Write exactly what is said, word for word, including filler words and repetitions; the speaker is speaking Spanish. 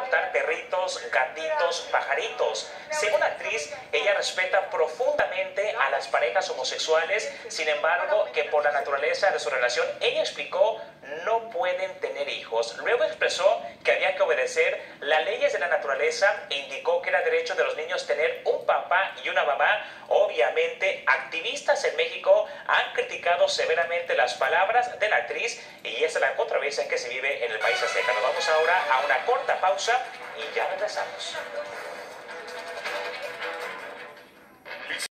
adoptar perritos, gatitos, pajaritos. Según la actriz, ella respeta profundamente a las parejas homosexuales, sin embargo, que por la naturaleza de su relación, ella explicó, no pueden tener hijos. Luego expresó que había que obedecer las leyes de la naturaleza e indicó que era derecho de los niños tener un papá y una mamá. Obviamente, activistas en México han criticado severamente las palabras de la actriz y esa es la controversia que se vive en el país azteca. Nos vamos ahora a una corta pausa y ya regresamos.